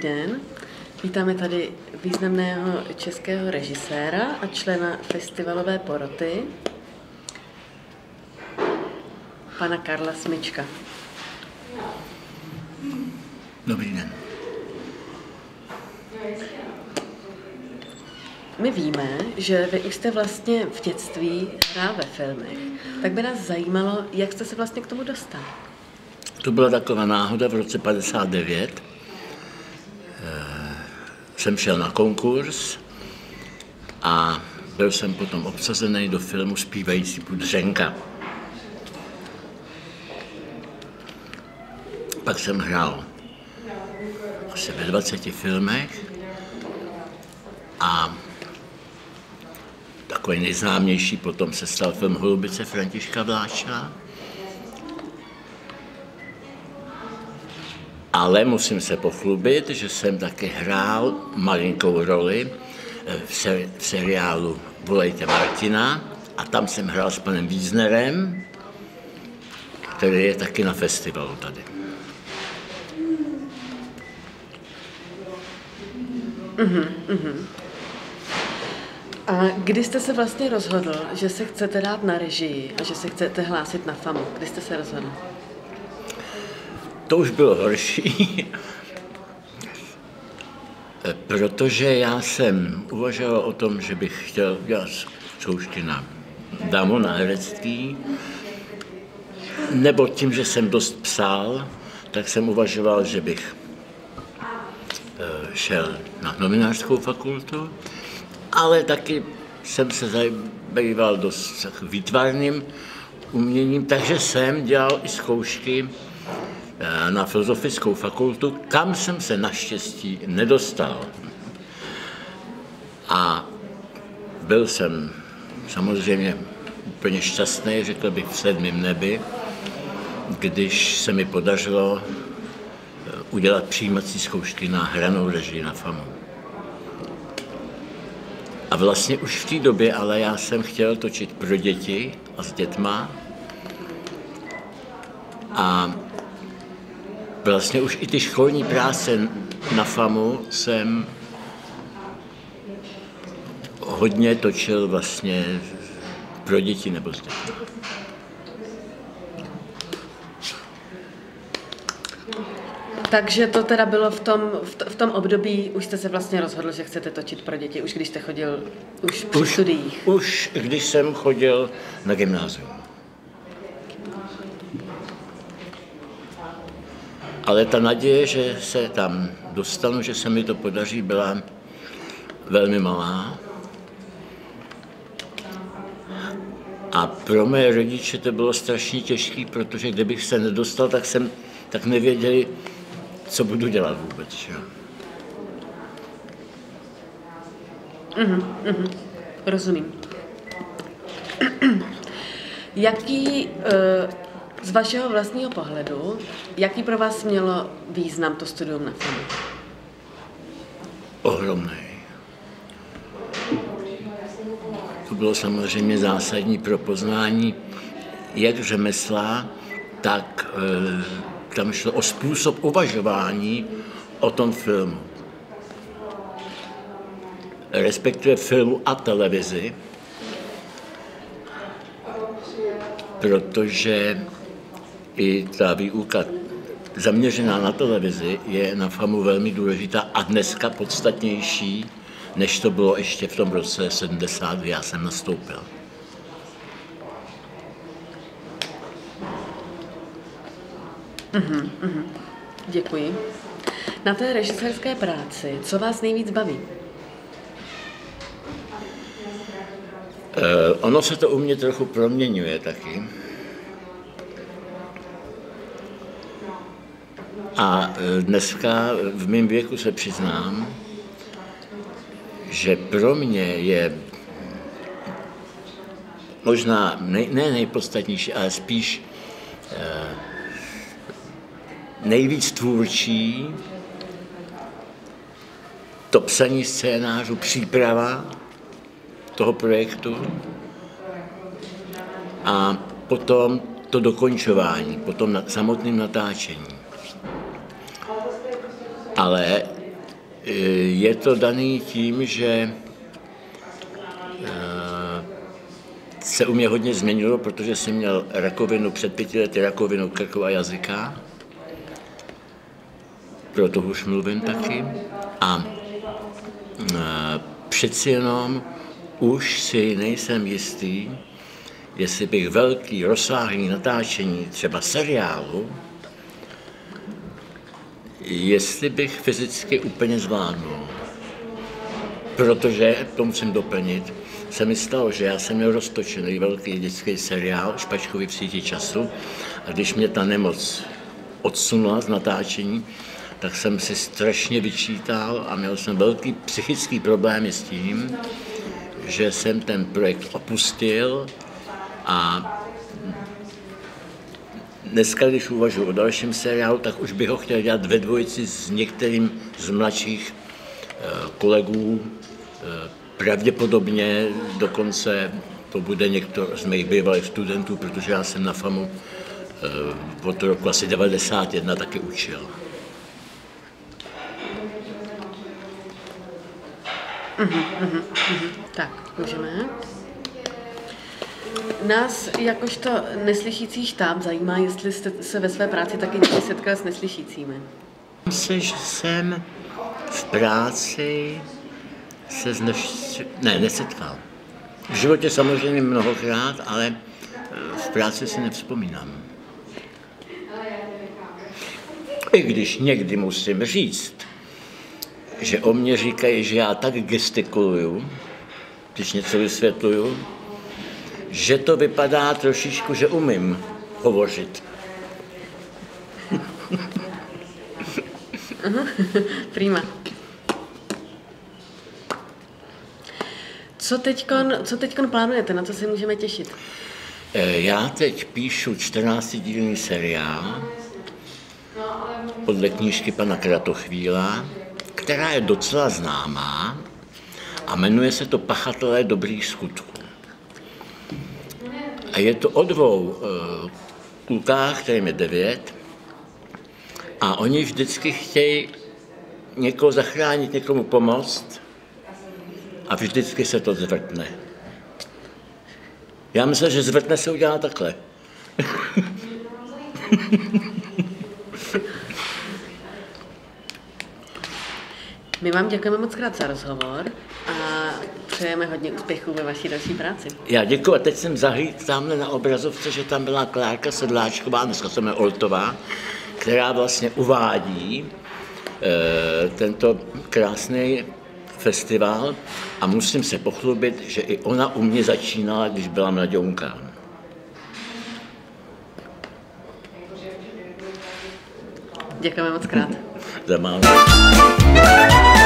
den. Vítáme tady významného českého režiséra a člena festivalové poroty, pana Karla Smyčka. Dobrý den. My víme, že vy už jste vlastně v dětství hrál ve filmech. Tak by nás zajímalo, jak jste se vlastně k tomu dostal. To byla taková náhoda v roce 59. Jsem šel na konkurs a byl jsem potom obsazený do filmu Zpívající pudřenka. Pak jsem hrál asi ve 20 filmech a takový nejznámější potom se stal film Holubice Františka Vláča. Ale musím se pochlubit, že jsem taky hrál malinkou roli v seriálu Volejte Martina a tam jsem hrál s panem Wiesnerem, který je taky na festivalu tady. A kdy jste se vlastně rozhodl, že se chcete dát na režii a že se chcete hlásit na FAMU? Kdy jste se rozhodl? To už bylo horší, protože já jsem uvažoval o tom, že bych chtěl dělat zkoušky na DAMO, na herectví, nebo tím, že jsem dost psal, tak jsem uvažoval, že bych šel na novinářskou fakultu, ale taky jsem se zabýval dost výtvarným uměním, takže jsem dělal i zkoušky na filozofickou fakultu, kam jsem se naštěstí nedostal. A byl jsem samozřejmě úplně šťastný, řekl bych v 7. nebi, když se mi podařilo udělat přijímací zkoušky na hranou režii na FAMU. A vlastně už v té době, ale já jsem chtěl točit pro děti a s dětma. A vlastně už i ty školní práce na FAMU jsem hodně točil vlastně pro děti nebo s dětmi. Takže to teda bylo v tom období, už jste se vlastně rozhodl, že chcete točit pro děti, už když jste chodil při studiích. Už když jsem chodil na gymnázium. Ale ta naděje, že se tam dostanu, že se mi to podaří, byla velmi malá. A pro mé rodiče to bylo strašně těžké, protože kdybych se nedostal, tak nevěděli, co budu dělat vůbec. Že? Rozumím. Jaký, z vašeho vlastního pohledu, jaký pro vás mělo význam to studium na FAMU? Ohromný. To bylo samozřejmě zásadní pro poznání jak řemesla, tak tam šlo o způsob uvažování o tom filmu. Respektive filmu a televizi, protože i ta výuka zaměřená na televizi je na FAMU velmi důležitá a dneska podstatnější, než to bylo ještě v tom roce 70, kdy já jsem nastoupil. Děkuji. Na té režisérské práci, co vás nejvíc baví? Ono se to u mě trochu proměňuje taky. A dneska v mém věku se přiznám, že pro mě je možná ne nejpodstatnější, ale spíš nejvíc tvůrčí to psaní scénářů, příprava toho projektu a potom to dokončování, potom samotným natáčením. Ale Je to daný tím, že se u mě hodně změnilo, protože jsem měl rakovinu, před 5 lety rakovinu krku a jazyka. Proto už mluvím taky. A přeci jenom už si nejsem jistý, jestli bych velký rozsáhlý natáčení třeba seriálu, jestli bych fyzicky úplně zvládnul. Protože, to musím doplnit, se mi stalo, že já jsem měl roztočený velký dětský seriál Špačkovi v síti času a když mě ta nemoc odsunula z natáčení, tak jsem si strašně vyčítal a měl jsem velký psychický problémy s tím, že jsem ten projekt opustil a dneska, když uvažuji o dalším seriálu, tak už bych ho chtěl dělat ve dvojici s některým z mladších kolegů. Pravděpodobně dokonce to bude někdo z mých bývalých studentů, protože já jsem na FAMu od roku asi 91 taky učil. Tak, můžeme. Nás jakožto neslyšící štáb zajímá, jestli jste se ve své práci taky někdy setkal s neslyšícími. Myslím, že jsem v práci se nesetkal. V životě samozřejmě mnohokrát, ale v práci si nevzpomínám. I když někdy musím říct, že o mě říkají, že já tak gestikuluju, když něco vysvětluju, že to vypadá trošičku, že umím hovořit. Prima. Co teďkon plánujete? Na co se můžeme těšit? Já teď píšu 14dílný seriál podle knížky pana Kratochvíla, která je docela známá a jmenuje se to Pachatelé dobrých skutků. A je to o 2 klukách, kterým je 9, a oni vždycky chtějí někoho zachránit, někomu pomoct a vždycky se to zvrtne. Já myslím, že zvrtne se udělá takhle. My vám děkujeme moc krát za rozhovor a přejeme hodně úspěchů ve vaší další práci. Já děkuji. A teď jsem zahlídl tamhle na obrazovce, že tam byla Klárka Sedláčková, dneska se jmenuje Oltová, která vlastně uvádí tento krásný festival a musím se pochlubit, že i ona u mě začínala, když byla mladěunka. Děkujeme moc krát. Za málo.